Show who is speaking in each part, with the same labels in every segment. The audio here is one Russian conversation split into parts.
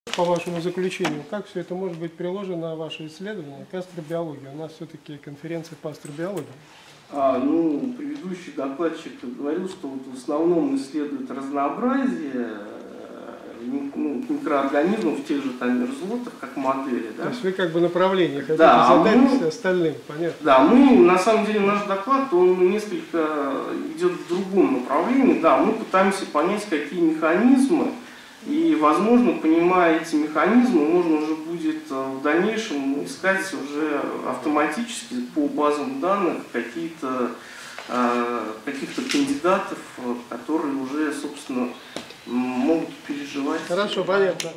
Speaker 1: По вашему заключению, как все это может быть приложено на ваше исследование к астробиологии? У нас все-таки конференция по астробиологии.
Speaker 2: Предыдущий докладчик говорил, что вот в основном исследует разнообразие микроорганизмов в тех же там мерзлотах, как модели. Да?
Speaker 1: То есть вы как бы направление хотите
Speaker 2: да,
Speaker 1: задать остальным, понятно?
Speaker 2: Да, мы, на самом деле, наш доклад, он несколько идет в другом направлении. Да, мы пытаемся понять, какие механизмы, и, возможно, понимая эти механизмы, можно уже будет в дальнейшем искать уже автоматически по базам данных каких-то кандидатов, которые уже, собственно, могут переживать.
Speaker 1: Хорошо, понятно.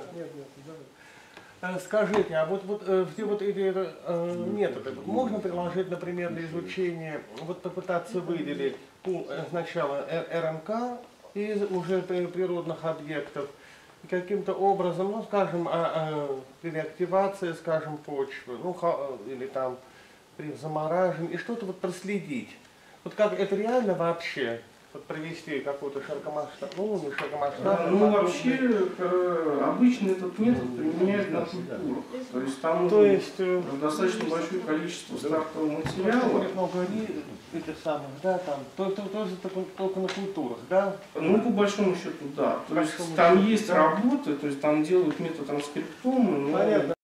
Speaker 3: Скажите, а вот эти методы можно приложить, например, для изучения, вот попытаться выделить сначала РНК из уже природных объектов, и каким-то образом, ну, скажем, при реактивации, скажем, почвы, ну, или там при замораживании, и что-то вот проследить. Вот как это реально вообще? Вот провести какую-то широкомасштабную, не широкомасштабную.
Speaker 2: Вообще, обычно этот метод применяют на культурах. То есть там достаточно большое количество стартового материала.
Speaker 3: Много этих самых, да, там, только на культурах, да?
Speaker 2: По большому счету, да. То есть там есть работы, то есть там делают метод транскриптомы, но